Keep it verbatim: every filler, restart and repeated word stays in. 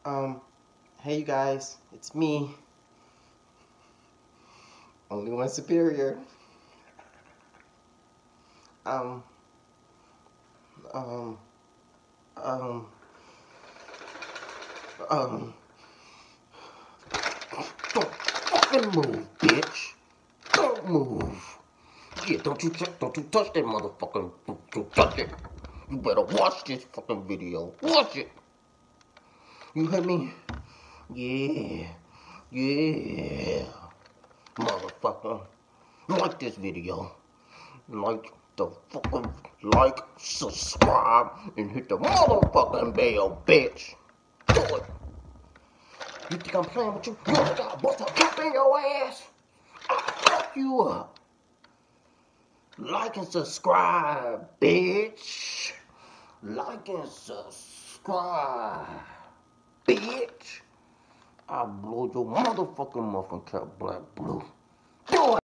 Um, hey you guys, it's me. Only one superior. Um, um, um, um, don't fucking move, bitch. Don't move. Yeah, don't you, don't you touch that motherfucking, don't you touch it. You better watch this fucking video. Watch it. You heard me? Yeah, yeah. Motherfucker. Like this video. Like the fucking like, subscribe, and hit the motherfucking bell, bitch. Do it. You think I'm playing with you? You think I'll bust a cap in your ass? I'll fuck you up. Like and subscribe, bitch. Like and subscribe, bitch. I'll blow your motherfucking muffin cap black blue. Do it.